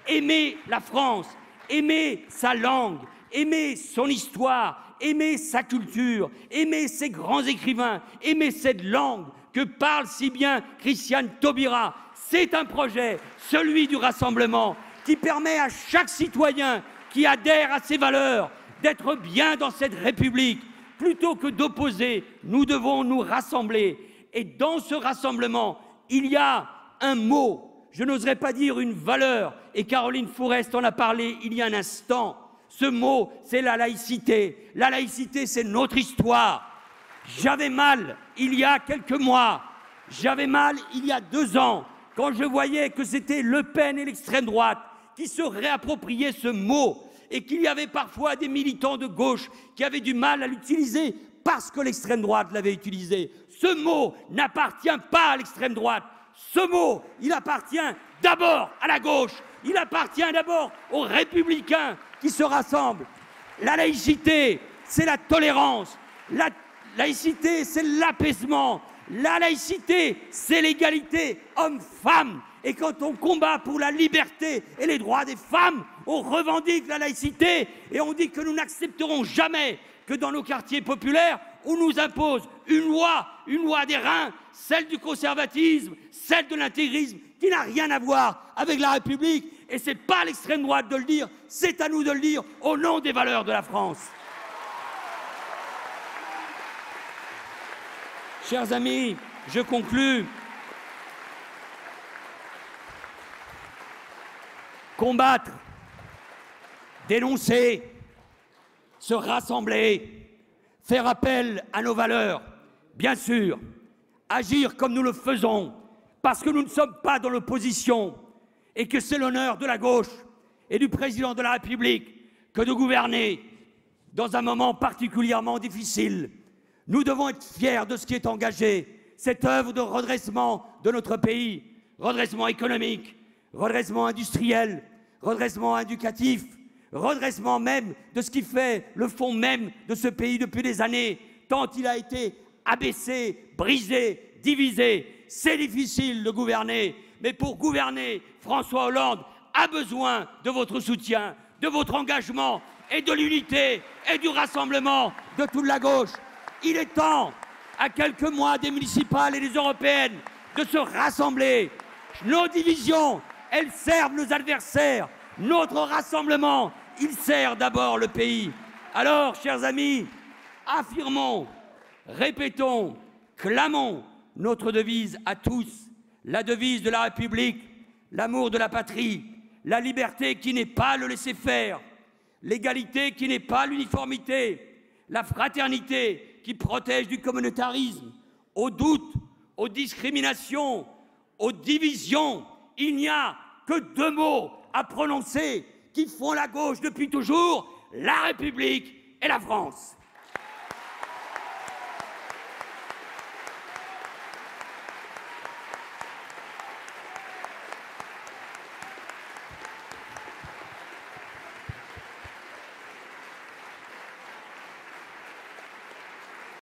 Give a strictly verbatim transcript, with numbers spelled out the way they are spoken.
aimer la France, aimer sa langue, aimer son histoire, aimer sa culture, aimer ses grands écrivains, aimer cette langue que parle si bien Christiane Taubira. C'est un projet, celui du rassemblement, qui permet à chaque citoyen qui adhère à ces valeurs d'être bien dans cette République. Plutôt que d'opposer, nous devons nous rassembler. Et dans ce rassemblement, il y a un mot, je n'oserais pas dire une valeur, et Caroline Fourest en a parlé il y a un instant. Ce mot, c'est la laïcité. La laïcité, c'est notre histoire. J'avais mal il y a quelques mois, j'avais mal il y a deux ans, quand je voyais que c'était Le Pen et l'extrême droite qui se réappropriaient ce mot, et qu'il y avait parfois des militants de gauche qui avaient du mal à l'utiliser parce que l'extrême droite l'avait utilisé. Ce mot n'appartient pas à l'extrême droite. Ce mot, il appartient d'abord à la gauche. Il appartient d'abord aux républicains qui se rassemblent. La laïcité, c'est la tolérance. La laïcité, c'est l'apaisement. La laïcité, c'est l'égalité homme-femme. Et quand on combat pour la liberté et les droits des femmes, on revendique la laïcité et on dit que nous n'accepterons jamais que dans nos quartiers populaires, on nous impose une loi, une loi des reins, celle du conservatisme, celle de l'intégrisme, qui n'a rien à voir avec la République. Et ce n'est pas à l'extrême droite de le dire, c'est à nous de le dire au nom des valeurs de la France. Chers amis, je conclus. Combattre, dénoncer, se rassembler, faire appel à nos valeurs, bien sûr, agir comme nous le faisons, parce que nous ne sommes pas dans l'opposition et que c'est l'honneur de la gauche et du président de la République que de gouverner dans un moment particulièrement difficile. Nous devons être fiers de ce qui est engagé, cette œuvre de redressement de notre pays, redressement économique, redressement industriel, redressement éducatif, redressement même de ce qui fait le fond même de ce pays depuis des années, tant il a été abaissé, brisé, divisé. C'est difficile de gouverner, mais pour gouverner, François Hollande a besoin de votre soutien, de votre engagement et de l'unité et du rassemblement de toute la gauche. Il est temps, à quelques mois des municipales et des européennes, de se rassembler. Nos divisions, elles servent nos adversaires. Notre rassemblement, il sert d'abord le pays. Alors, chers amis, affirmons, répétons, clamons notre devise à tous, la devise de la République, l'amour de la patrie, la liberté qui n'est pas le laisser-faire, l'égalité qui n'est pas l'uniformité, la fraternité qui protège du communautarisme, aux doutes, aux discriminations, aux divisions. Il n'y a que deux mots à prononcer qui font la gauche depuis toujours, la République et la France.